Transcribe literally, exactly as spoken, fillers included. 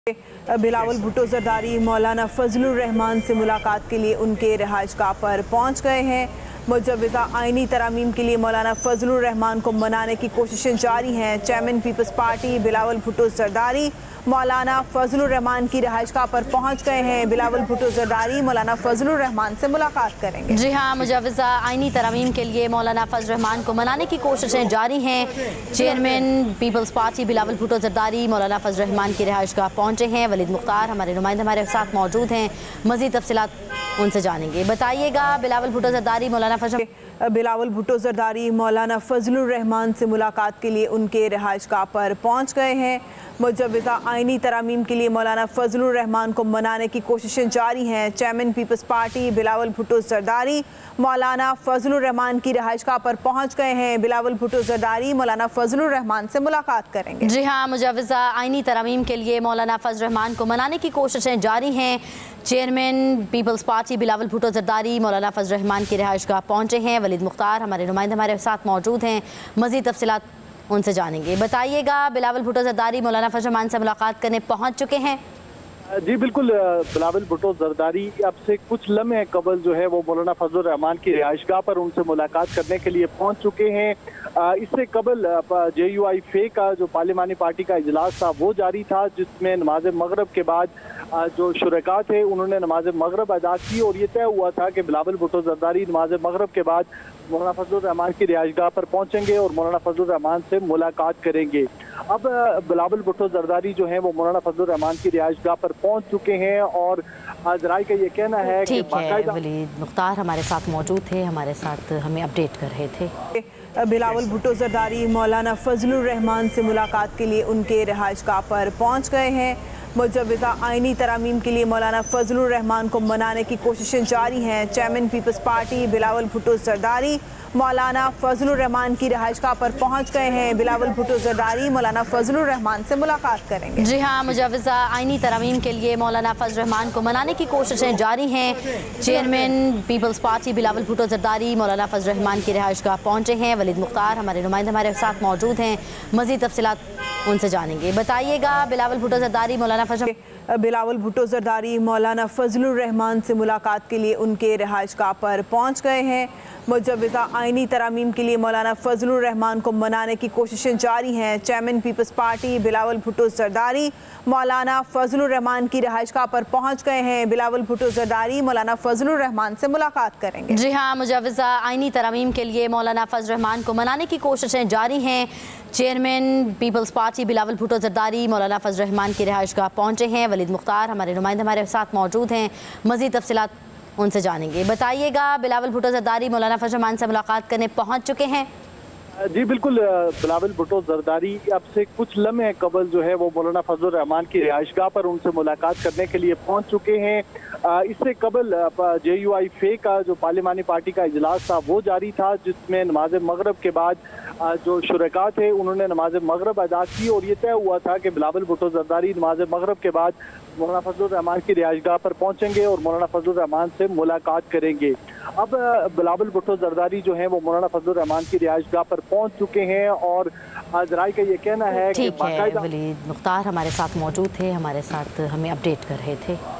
बिलावल भुट्टो जरदारी मौलाना फजलुर रहमान से मुलाकात के लिए उनके रिहाइशगाह पर पहुंच गए हैं। मुजव्वज़ा आइनी तरामीम के लिए मौलाना फजलुर रहमान को मनाने की कोशिशें जारी हैं। Chairman peoples party Bilawal Bhutto Zardari Maulana Fazlur Rahman की रिहाइशगाह पर पहुंच गए हैं। बिलावल भुट्टो जरदारी मौलाना फजलुर रहमान से मुलाकात करेंगे। जी हाँ, मुजव्वज़ा आइनी तरामीम के लिए मौलाना फजलुर रहमान को मनाने की कोशिशें जारी हैं। Chairman peoples party Bilawal Bhutto Zardari Maulana Fazlur Rahman की रिहाइशगाह पहुंचे हैं। वलीद मुख्तार हमारे नुमाइंदे हमारे साथ मौजूद हैं, मज़ीद तफसीलात उनसे जानेंगे। बताइएगा, बिलावल भुट्टो जरदारी मौलाना फजल बिलावल भुट्टो जरदारी मौलाना फजलुर रहमान से मुलाकात के लिए उनके रिहाइशगाह पर पहुंच गए हैं। मुजव्वज़ा आइनी तरामीम के लिए मौलाना फजलुर रहमान को मनाने की कोशिशें जारी हैं। Chairman peoples party Bilawal Bhutto Zardari Maulana Fazlur Rahman की रिहाइशगाह पर पहुंच गए हैं। बिलावल भुट्टो जरदारी मौलाना फजलुर रहमान से मुलाकात करेंगे। जी हाँ, मुजव्वज़ा आइनी तरामीम के लिए मौलाना फजलुर रहमान को मनाने की कोशिशें जारी हैं। Chairman peoples party Bilawal Bhutto Zardari Maulana Fazlur Rahman की रिहाइशगाह पहुंचे हैं। वलीद मुख्तार हमारे नुमाइंदे हमारे साथ मौजूद हैं, मज़ीद तफसीलात उनसे जानेंगे। बताइएगा, बिलावल भुट्टो जरदारी मौलाना फजलुर रहमान से मुलाकात करने पहुंच चुके हैं। जी बिल्कुल, बिलावल भुट्टो जरदारी अब से कुछ लम्हे कबल जो है वो मौलाना फजलुर रहमान की रिहाइशगाह पर उनसे मुलाकात करने के लिए पहुंच चुके हैं। इससे कबल जे यू आई फे का जो पार्लिमानी पार्टी का इजलास था वो जारी था, जिसमें नमाज मगरब के बाद जो शुरका थे उन्होंने नमाज मगरब अदा की और ये तय हुआ था कि बिलावल भुट्टो जरदारी नमाज मगरब के बाद मौलाना फजलुर रहमान की रिहाइशगाह पर पहुंचेंगे और मौलाना फजलुर रहमान से मुलाकात करेंगे। अब बिलावल भुट्टो जरदारी जो है वो मौलाना फजलुर रहमान की रिहाइशगाह पर पहुंच चुके हैं और जराई का ये कहना है कि वलीद मुख्तार हमारे साथ मौजूद थे, हमारे साथ हमें अपडेट कर रहे थे। बिलावल भुट्टो जरदारी मौलाना फजलुर रहमान से मुलाकात के लिए उनके रिहाइशगाह पर पहुंच गए हैं। मुजव्वज़ा आइनी तरामीम के लिए मौलाना फजलुर रहमान को मनाने की कोशिशें जारी हैं। Chairman peoples party Bilawal Bhutto Zardari Maulana Fazlur Rahman की रिहाइशगाह पर पहुंच गए हैं। बिलावल भुट्टो जरदारी मौलाना फजलुर रहमान से मुलाकात करेंगे। जी हाँ, मुजव्वज़ा आइनी तरामीम के लिए मौलाना फजलुर रहमान को मनाने की कोशिशें जारी हैं। Chairman peoples party Bilawal Bhutto Zardari Maulana Fazlur Rahman की रिहाइशगाह पहुंचे हैं। वलीद मुख्तार हमारे नुमाइंदे हमारे साथ मौजूद हैं, मज़ीद तफसीलात उनसे जानेंगे। बताइएगा, बिलावल भुट्टो जरदारी मौलाना फजल बिलावल भुट्टो जरदारी मौलाना फजलुर रहमान से मुलाकात के लिए उनके रिहाइशगाह पर पहुंच गए हैं। मुजव्वज़ा आइनी तरामीम के लिए मौलाना फजलुर रहमान को मनाने की कोशिशें जारी हैं। Chairman peoples party Bilawal Bhutto Zardari Maulana Fazlur Rahman की रिहाइशगाह पर पहुंच गए हैं। बिलावल भुट्टो जरदारी मौलाना फजलुर रहमान से मुलाकात करेंगे। जी हाँ, मुजव्वज़ा आइनी तरामीम के लिए मौलाना फजलुर रहमान को मनाने की कोशिशें जारी हैं। Chairman peoples party Bilawal Bhutto Zardari Maulana Fazlur Rahman की रिहाइशगाह पहुंचे हैं। वलीद मुख्तार हमारे नुमाइंदे हमारे साथ मौजूद हैं, मज़ीद तफसीलात उनसे जानेंगे। बताइएगा, बिलावल भुट्टो जरदारी मौलाना फजलुर रहमान से मुलाकात करने पहुंच चुके हैं। जी बिल्कुल, बिलावल भुट्टो जरदारी अब से कुछ लम्हे कबल जो है वो मौलाना फजलुर रहमान की रिहाइशगाह पर उनसे मुलाकात करने के लिए पहुंच चुके हैं। इससे कबल जे यू आई फे का जो पार्लिमानी पार्टी का इजलास था वो जारी था, जिसमें नमाज मगरब के बाद जो शुरका थे उन्होंने नमाज मगरब अदा की और ये तय हुआ था कि बिलावल भुट्टो जरदारी नमाज मगरब के बाद मौलाना फजलुर रहमान की रिहाइशगाह पर पहुंचेंगे और मौलाना फजलुर रहमान से मुलाकात करेंगे। अब बिलावल भुट्टो जरदारी जो है वो मौलाना फजलुर रहमान की रिहाइशगाह पर पहुंच चुके हैं और जराई का ये कहना है कि वलीद मुख्तार हमारे साथ मौजूद थे, हमारे साथ हमें अपडेट कर रहे थे।